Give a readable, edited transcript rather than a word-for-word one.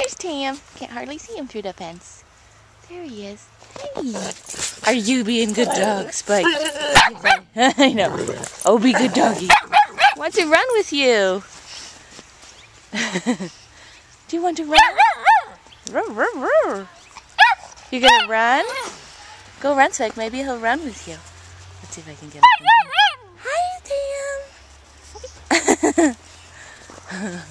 There's Tam. Can't hardly see him through the fence. There he is. Hey. Are you being good dog, Spike? I know. Oh, be good doggy. Want to run with you? Do you want to run? You gonna run? Go run, Spike. Maybe he'll run with you. Let's see if I can get him. Hi, Tam.